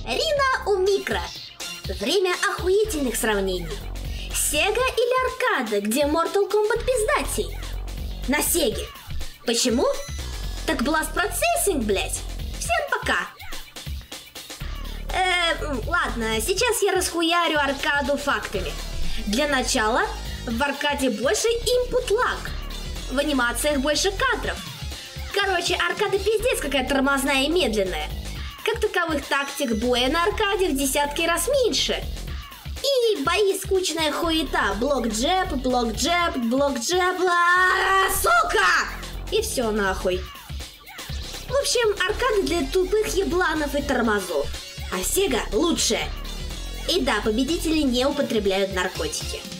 Рина у Микро. Время охуительных сравнений. Сега или аркада, где Mortal Kombat пиздатей? На Сеге. Почему? Так Blast Processing, блять. Всем пока. Ладно, сейчас я расхуярю аркаду фактами. Для начала, в аркаде больше input lag. В анимациях больше кадров. Короче, аркада пиздец какая тормозная и медленная. Как таковых тактик боя на аркаде в десятки раз меньше. И бои скучная хуета. Блок-джеб, блок-джеб, блок-джеб. Сука! И все нахуй. В общем, аркада для тупых ебланов и тормозов. А Сега лучшая. И да, победители не употребляют наркотики.